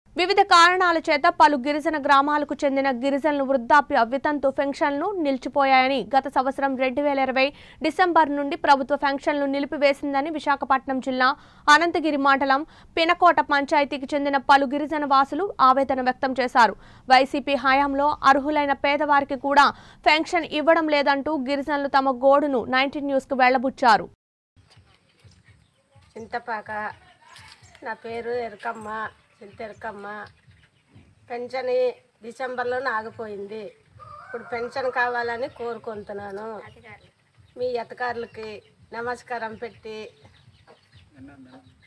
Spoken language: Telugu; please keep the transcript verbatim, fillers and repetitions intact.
వివిధ కారణాల చేత పలు గిరిజన గ్రామాలకు చెందిన గిరిజనులు వృద్ధాప్య వితంతు పెన్షన్లు నిలిచిపోయాయని గత సంవత్సరం రెండు వేల ఇరవై డిసెంబర్ నుండి ప్రభుత్వ పెన్షన్లు నిలిపివేసిందని విశాఖపట్నం జిల్లా అనంతగిరి మండలం పినకోట పంచాయతీకి చెందిన పలు గిరిజన వాసులు ఆవేదన వ్యక్తం చేశారు. వైసీపీ హయాంలో అర్హులైన పేదవారికి కూడా పెన్షన్ ఇవ్వడం లేదంటూ గిరిజనులు తమ గోడును నైన్టీన్ న్యూస్ కు వెళ్లబుచ్చారు. చింతపాక నా పేరు ఎరకమ్మ చింతెరకమ్మ. పెన్షన్ డిసెంబర్లో ఆగిపోయింది. ఇప్పుడు పెన్షన్ కావాలని కోరుకుంటున్నాను. మీ అధికారులకి నమస్కారం పెట్టి